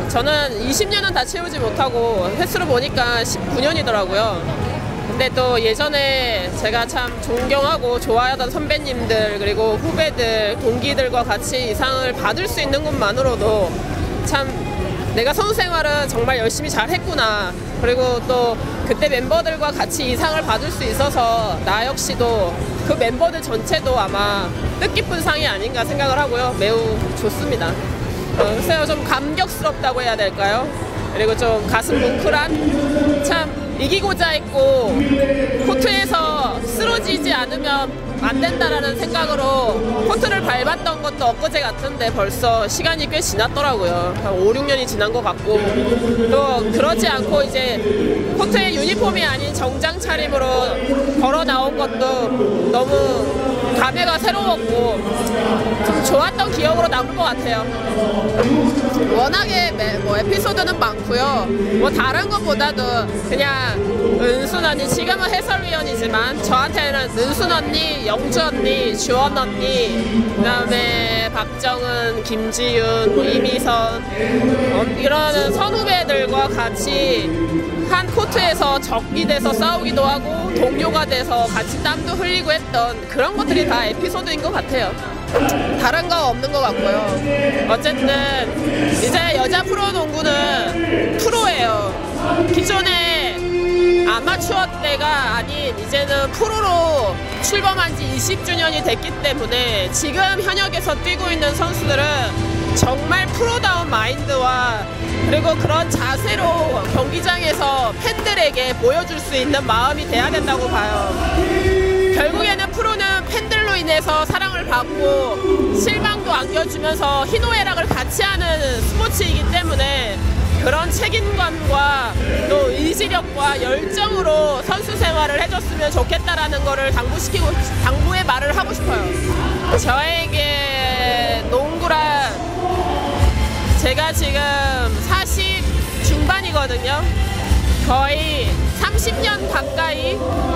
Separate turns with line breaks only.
저는 20년은 다 채우지 못하고 횟수로 보니까 19년이더라고요. 근데 또 예전에 제가 참 존경하고 좋아하던 선배님들 그리고 후배들, 동기들과 같이 이 상을 받을 수 있는 것만으로도 참 내가 선수 생활은 정말 열심히 잘 했구나. 그리고 또 그때 멤버들과 같이 이 상을 받을 수 있어서 나 역시도 그 멤버들 전체도 아마 뜻깊은 상이 아닌가 생각을 하고요. 매우 좋습니다. 글쎄요, 좀 감격스럽다고 해야 될까요? 그리고 좀 가슴 뭉클한, 참 이기고자 했고 코트에서 쓰러지지 않으면 안 된다라는 생각으로 코트를 밟았던 것도 엊그제 같은데 벌써 시간이 꽤 지났더라고요. 한 5, 6년이 지난 것 같고, 또 그러지 않고 이제 코트의 유니폼이 아닌 정장 차림으로 걸어 나온 것도 너무 감회가 새로웠고 좀 좋았던 기억으로 남을 것 같아요. 워낙에 뭐 에피소드는 많고요. 뭐 다른 것보다도 그냥 은순 언니, 지금은 해설위원이지만 저한테는 은순 언니, 영주 언니, 주원 언니, 그 다음에 박정은, 김지윤, 뭐 이미선 이런 선후배들과 같이 한 코트에서 적이 돼서 싸우기도 하고 동료가 돼서 같이 땀도 흘리고 했던 그런 것들이 다 에피소드인 것 같아요. 다른 거 없는 것 같고요. 어쨌든 이제 여자 프로농구는 프로예요. 기존에 아마추어 때가 아닌 이제는 프로로 출범한 지 20주년이 됐기 때문에 지금 현역에서 뛰고 있는 선수들은 정말 프로다운 마인드와 그리고 그런 자세로 경기장에서 팬들에게 보여줄 수 있는 마음이 돼야 된다고 봐요. 결국에는 프로는 팬들로 인해서 사랑을 받고 실망도 안겨주면서 희노애락을 같이 하는 스포츠이기 때문에 그런 책임감과 또 의지력과 열정으로 선수 생활을 해줬으면 좋겠다라는 거를 당부의 말을 하고 싶어요. 저에게 농구란, 제가 지금 40 중반이거든요. 거의 30년 가까이